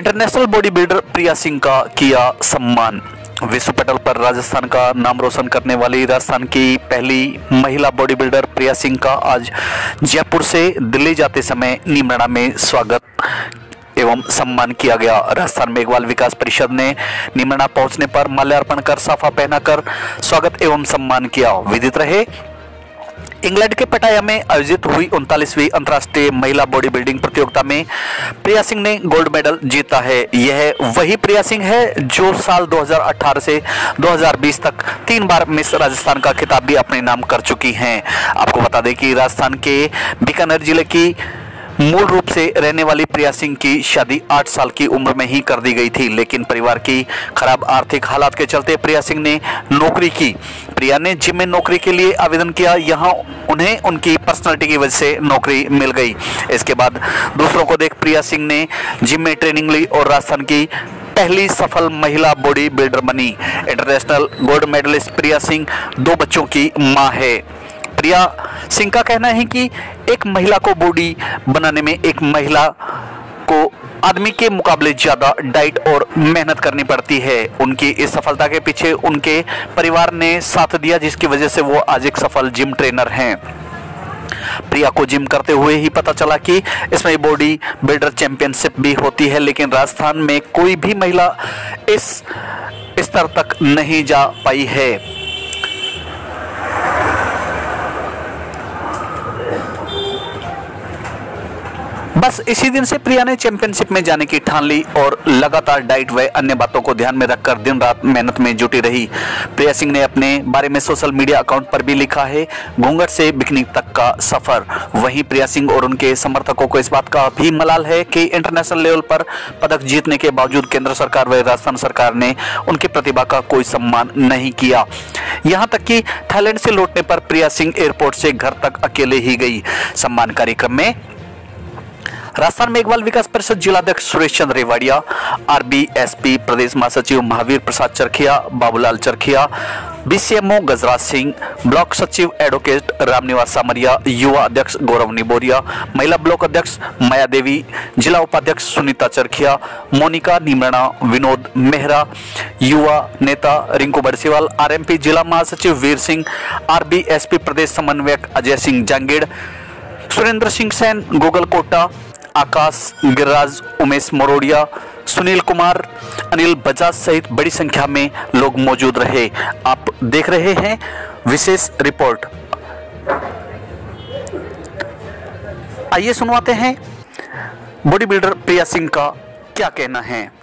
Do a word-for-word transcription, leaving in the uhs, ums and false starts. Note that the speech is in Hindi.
International bodybuilder Priya Singh का किया सम्मान। विश्व पटल पर राजस्थान का नाम रोशन करने वाली राजस्थान की पहली महिला बॉडी बिल्डर प्रिया सिंह का आज जयपुर से दिल्ली जाते समय नीमराणा में स्वागत एवं सम्मान किया गया। राजस्थान मेघवाल विकास परिषद ने नीमराणा पहुंचने पर माल्यार्पण कर साफा पहनाकर स्वागत एवं सम्मान किया। विदित रहे, इंग्लैंड के पटाया में आयोजित हुई उनतालीसवीं अंतर्राष्ट्रीय महिला बॉडी बिल्डिंग प्रतियोगिता में प्रिया सिंह ने गोल्ड मेडल जीता है। यह वही प्रिया सिंह है जो साल दो हज़ार अठारह से दो हज़ार बीस तक तीन बार मिस राजस्थान का खिताब भी अपने नाम कर चुकी हैं। आपको बता दें कि राजस्थान के बीकानेर जिले की मूल रूप से रहने वाली प्रिया सिंह की शादी आठ साल की उम्र में ही कर दी गई थी, लेकिन परिवार की खराब आर्थिक हालात के चलते प्रिया सिंह ने नौकरी की। प्रिया ने जिम में नौकरी के लिए आवेदन किया, यहां उन्हें उनकी पर्सनालिटी की वजह से नौकरी मिल गई। इसके बाद दूसरों को देख प्रिया सिंह ने जिम में ट्रेनिंग ली और राजस्थान की पहली सफल महिला बॉडी बिल्डर बनी। International gold medallist Priya Singh दो बच्चों की मां है। प्रिया सिंह का कहना है कि एक महिला को बॉडी बनाने में एक महिला को आदमी के मुकाबले ज़्यादा डाइट और मेहनत करनी पड़ती है। उनकी इस सफलता के पीछे उनके परिवार ने साथ दिया, जिसकी वजह से वो आज एक सफल जिम ट्रेनर हैं। प्रिया को जिम करते हुए ही पता चला कि इसमें बॉडी बिल्डर चैंपियनशिप भी होती है, लेकिन राजस्थान में कोई भी महिला इस स्तर तक नहीं जा पाई है। बस इसी दिन से प्रिया ने चैंपियनशिप में जाने की ठान ली और लगातार डाइट व अन्य बातों को ध्यान में रखकर दिन रात मेहनत में जुटी रही। प्रिया सिंह ने अपने बारे में सोशल मीडिया अकाउंट पर भी लिखा है, घूंघट से बिकनी तक का सफर। वहीं प्रिया सिंह और उनके समर्थकों को इस बात का भी मलाल है कि इंटरनेशनल लेवल पर पदक जीतने के बावजूद केंद्र सरकार व राजस्थान सरकार ने उनकी प्रतिभा का कोई सम्मान नहीं किया। यहाँ तक कि थाईलैंड से लौटने पर प्रिया सिंह एयरपोर्ट से घर तक अकेले ही गई। सम्मान कार्यक्रम में राजस्थान मेघवाल विकास परिषद जिलाध्यक्ष सुरेश चंद्र रेवाड़िया, आरबीएसपी प्रदेश महासचिव महावीर प्रसाद चरखिया, बाबूलाल चरखिया, बीसीएमओ गजराज सिंह, ब्लॉक सचिव एडवोकेट रामनिवास सामरिया, युवा अध्यक्ष गौरव निबोरिया, महिला ब्लॉक अध्यक्ष माया देवी, जिला उपाध्यक्ष सुनीता चरखिया, मोनिका नीमराणा, विनोद मेहरा, युवा नेता रिंकू बरसीवाल, आरएमपी जिला महासचिव वीर सिंह, आरबीएसपी प्रदेश समन्वयक अजय सिंह जांगेड़, सुरेंद्र सिंह सैन, गोगल कोटा, आकाश गिरिराज, उमेश मोरोडिया, सुनील कुमार, अनिल बजाज सहित बड़ी संख्या में लोग मौजूद रहे। आप देख रहे हैं विशेष रिपोर्ट। आइए सुनवाते हैं बॉडी बिल्डर प्रिया सिंह का क्या कहना है।